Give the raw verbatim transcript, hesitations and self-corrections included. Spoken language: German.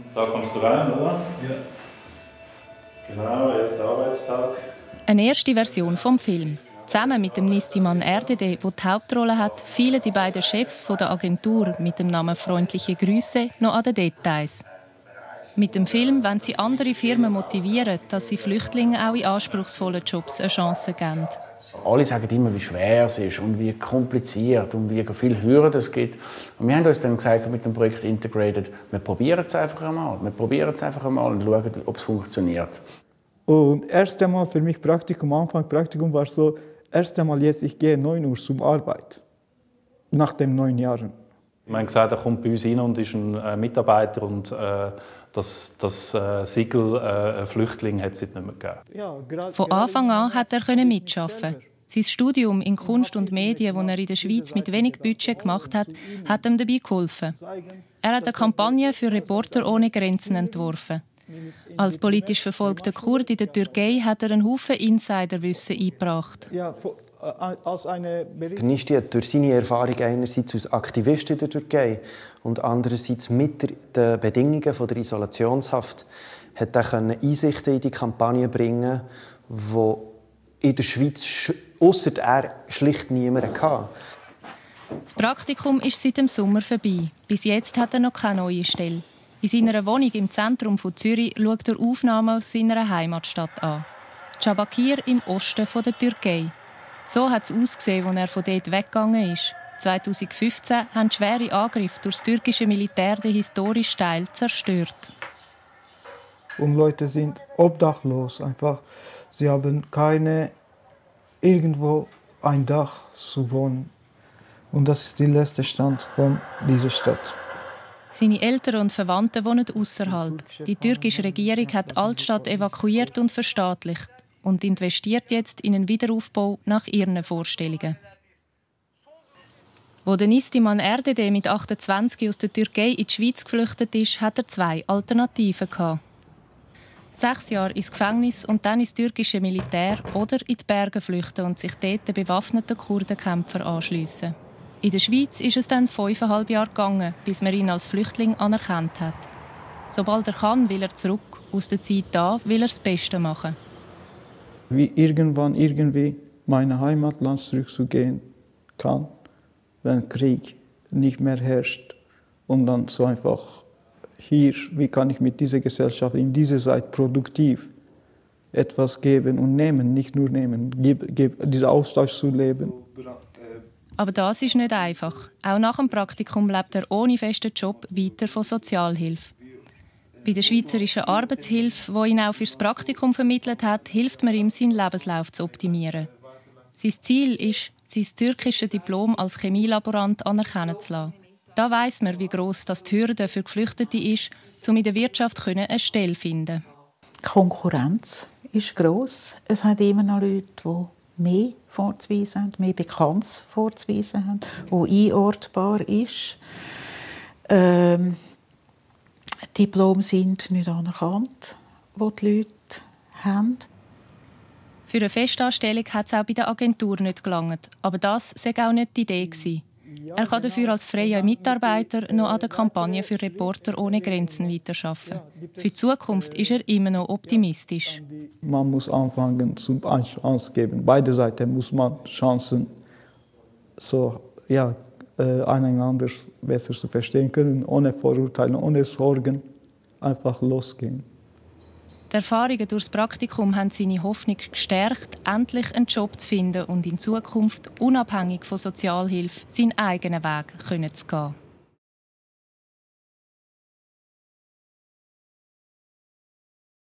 Da kommst du rein, oder? Ja. Genau, jetzt der Arbeitstag. Eine erste Version vom Film. Zusammen mit dem Nistiman Erdede, der die Hauptrolle hat, fehlen die beiden Chefs von der Agentur mit dem Namen «Freundliche Grüße» noch an den Details. Mit dem Film wollen sie andere Firmen motivieren, dass sie Flüchtlingen auch in anspruchsvollen Jobs eine Chance geben. Alle sagen immer, wie schwer es ist und wie kompliziert und wie viele Hürden es gibt. Und wir haben uns dann gesagt, mit dem Projekt Integrated, wir probieren es einfach einmal. Wir probieren es einfach einmal und schauen, ob es funktioniert. Und erst einmal für mich Praktikum, Anfang Praktikum war so, erst einmal jetzt, ich gehe neun Uhr zur Arbeit, nach den neun Jahren. Wir haben gesagt, er kommt bei uns rein und ist ein äh, Mitarbeiter und äh, das, das äh, Siegel äh, Flüchtling hat es nicht mehr gegeben. Ja, grad, Von Anfang an hat er mitarbeiten. Sein Studium in Kunst und Medien, das er in der Schweiz mit wenig Budget gemacht hat, hat ihm dabei geholfen. Er hat eine Kampagne für Reporter ohne Grenzen entworfen. Als politisch verfolgter Kurd in der Türkei hat er einen Haufen Insiderwissen eingebracht. Ja, als eine Der Nisti hat durch seine Erfahrung einerseits als Aktivist in der Türkei und andererseits mit den Bedingungen der Isolationshaft hat er Einsichten in die Kampagne bringen, die in der Schweiz ausser er schlicht niemand hatte. Das Praktikum ist seit dem Sommer vorbei. Bis jetzt hat er noch keine neue Stelle. In seiner Wohnung im Zentrum von Zürich schaut er Aufnahmen aus seiner Heimatstadt an. Diyarbakir im Osten der Türkei. So hat es ausgesehen, als er von dort weggegangen ist. zweitausendfünfzehn haben schwere Angriffe durch das türkische Militär den historischen Teil zerstört. Und Leute sind obdachlos. Einfach. Sie haben keine irgendwo ein Dach zu wohnen. Und das ist der letzte Stand von dieser Stadt. Seine Eltern und Verwandten wohnen außerhalb. Die türkische Regierung hat die Altstadt evakuiert und verstaatlicht und investiert jetzt in einen Wiederaufbau nach ihren Vorstellungen. Als der Nistiman Erdede mit achtundzwanzig aus der Türkei in die Schweiz geflüchtet ist, hat er zwei Alternativen gehabt. Sechs Jahre ins Gefängnis und dann ins türkische Militär oder in die Berge flüchten und sich dort den bewaffneten Kurdenkämpfern anschliessen. In der Schweiz ist es dann fünfeinhalb Jahre gegangen, bis man ihn als Flüchtling anerkannt hat. Sobald er kann, will er zurück. Aus der Zeit da will er das Beste machen. Wie irgendwann irgendwie meine Heimatland zurückzugehen kann, wenn Krieg nicht mehr herrscht. Und dann so einfach hier, wie kann ich mit dieser Gesellschaft in dieser Zeit produktiv etwas geben und nehmen, nicht nur nehmen, diesen Austausch zu leben. Aber das ist nicht einfach. Auch nach dem Praktikum lebt er ohne festen Job weiter von Sozialhilfe. Bei der Schweizerischen Arbeitshilfe, die ihn auch fürs Praktikum vermittelt hat, hilft man ihm, seinen Lebenslauf zu optimieren. Sein Ziel ist, sein türkisches Diplom als Chemielaborant anerkennen zu lassen. Da weiss man, wie gross das die Hürde für Geflüchtete ist, um in der Wirtschaft eine Stelle zu finden. Die Konkurrenz ist gross. Es hat immer noch Leute, die mehr vorzuweisen haben, mehr Bekanntes vorzuweisen haben, die einordbar ist. Ähm, Diplome sind nicht anerkannt, die die Leute haben. Für eine Festanstellung hat es auch bei der Agentur nicht gelangt. Aber das sei auch nicht die Idee gewesen. Er kann dafür als freier Mitarbeiter noch an der Kampagne für Reporter ohne Grenzen weiterarbeiten. Für die Zukunft ist er immer noch optimistisch. Man muss anfangen, zum eine Chance geben. Beide Seiten muss man Chancen so, ja, einander besser zu verstehen können, ohne Vorurteile, ohne Sorgen, einfach losgehen. Die Erfahrungen durch das Praktikum haben seine Hoffnung gestärkt, endlich einen Job zu finden und in Zukunft unabhängig von Sozialhilfe seinen eigenen Weg zu gehen.